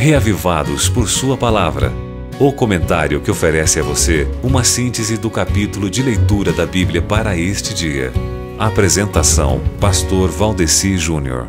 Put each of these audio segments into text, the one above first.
Reavivados por Sua Palavra. O comentário que oferece a você uma síntese do capítulo de leitura da Bíblia para este dia. Apresentação: Pastor Valdeci Júnior.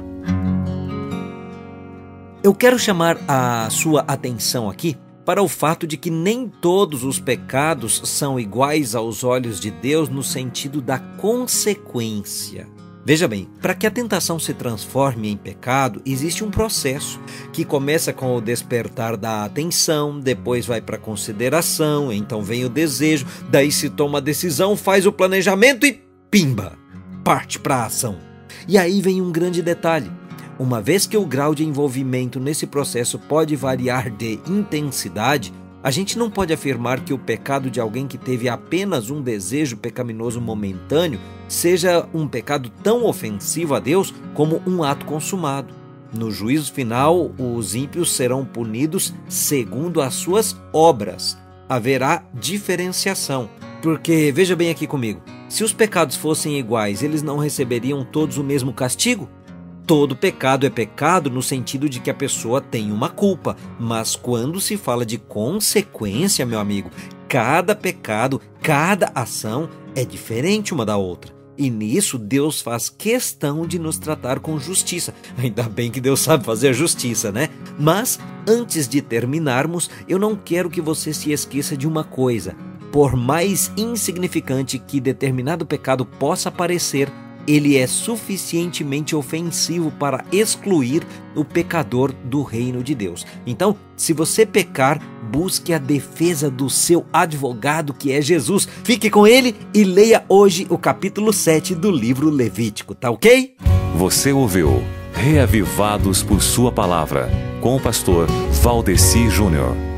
Eu quero chamar a sua atenção aqui para o fato de que nem todos os pecados são iguais aos olhos de Deus no sentido da consequência. Veja bem, para que a tentação se transforme em pecado, existe um processo que começa com o despertar da atenção, depois vai para a consideração, então vem o desejo, daí se toma a decisão, faz o planejamento e pimba, parte para a ação. E aí vem um grande detalhe. Uma vez que o grau de envolvimento nesse processo pode variar de intensidade, a gente não pode afirmar que o pecado de alguém que teve apenas um desejo pecaminoso momentâneo seja um pecado tão ofensivo a Deus como um ato consumado. No juízo final, os ímpios serão punidos segundo as suas obras. Haverá diferenciação, porque, veja bem aqui comigo, se os pecados fossem iguais, eles não receberiam todos o mesmo castigo? Todo pecado é pecado no sentido de que a pessoa tem uma culpa, mas quando se fala de consequência, meu amigo, cada pecado, cada ação é diferente uma da outra. E nisso Deus faz questão de nos tratar com justiça. Ainda bem que Deus sabe fazer justiça, né? Mas antes de terminarmos, eu não quero que você se esqueça de uma coisa. Por mais insignificante que determinado pecado possa parecer, ele é suficientemente ofensivo para excluir o pecador do reino de Deus. Então, se você pecar, busque a defesa do seu advogado, que é Jesus. Fique com ele e leia hoje o capítulo 7 do livro Levítico, tá ok? Você ouviu Reavivados por Sua Palavra, com o pastor Valdeci Júnior.